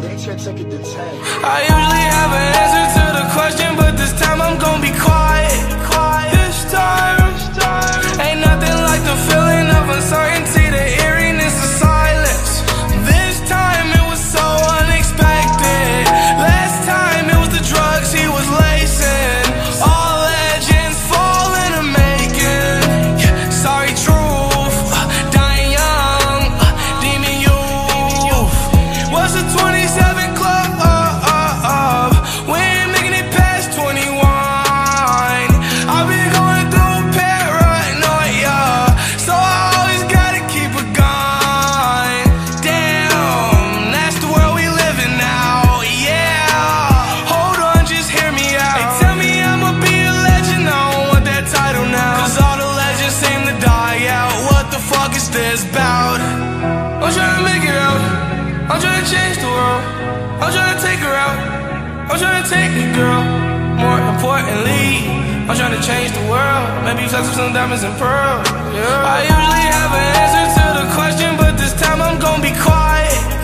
I usually have an answer to the question, but this time I'm gonna be quiet. This time, ain't nothing like the feeling of uncertainty, the eeriness of silence. This time it was so unexpected. Last time it was the drugs he was lacing. All legends fall in a making. Sorry, truth, dying young, demon youth. What's the 27 club? We ain't making it past 21. I've been going through paranoia, so I always gotta keep a gun. Damn, that's the world we live in now, yeah. Hold on, just hear me out. They tell me I'ma be a legend, I don't want that title now, cause all the legends seem to die out. What the fuck is this about? I'm trying to make it out, I'm trying to change the world, I'm trying to take her out, I'm trying to take it, girl. More importantly, I'm trying to change the world. Maybe flex with some diamonds and pearls, yeah. I usually have an answer to the question, but this time I'm gonna be quiet.